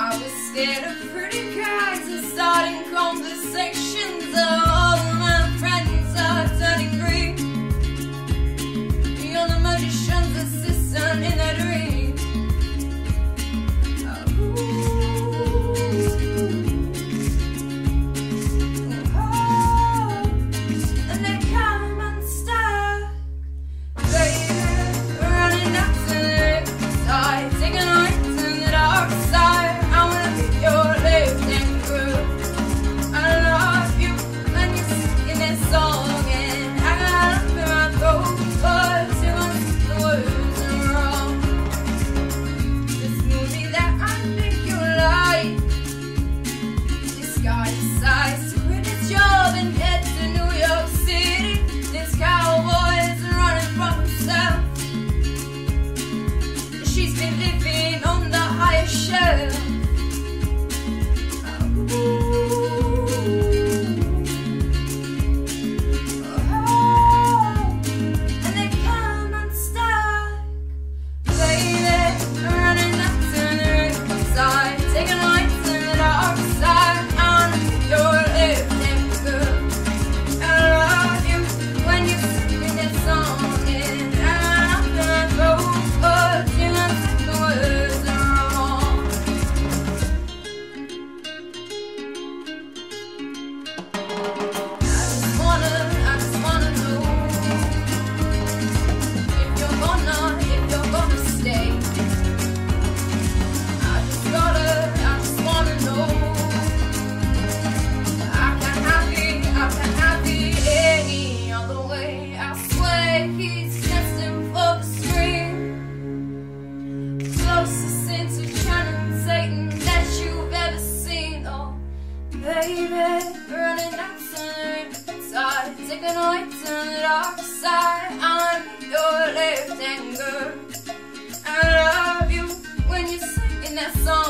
I was scared of pretty guys and starting conversations. All of my friends are turning green. You're the magician's assistant in a dream. And they come unstuck, baby, running up to the side, taking on to the dark side. I wanna be your lifting group. I love you when you're singing that song, and I got up in my throat, but you understood the words are wrong. This movie that I think you like, this guy decides to quit his job and head to New York City. This cowboy is running from himself. She's been living on the higher shelf. And they come unstuck, baby, running up to the side, taking lights to the dark side. I wanna be your lifting girl. I love you when you sing that song, and I'm gonna go, but you don't think the words are wrong. I just wanna know if you're gonna stay. I just wanna know. I can't have it any other way. I swear he's destined for the screen. Closest sin to Channing Satan that you've ever seen. Oh, baby, running out to the side, taking away to the dark side. I'm your lifting girl. I love you when you're singing that song.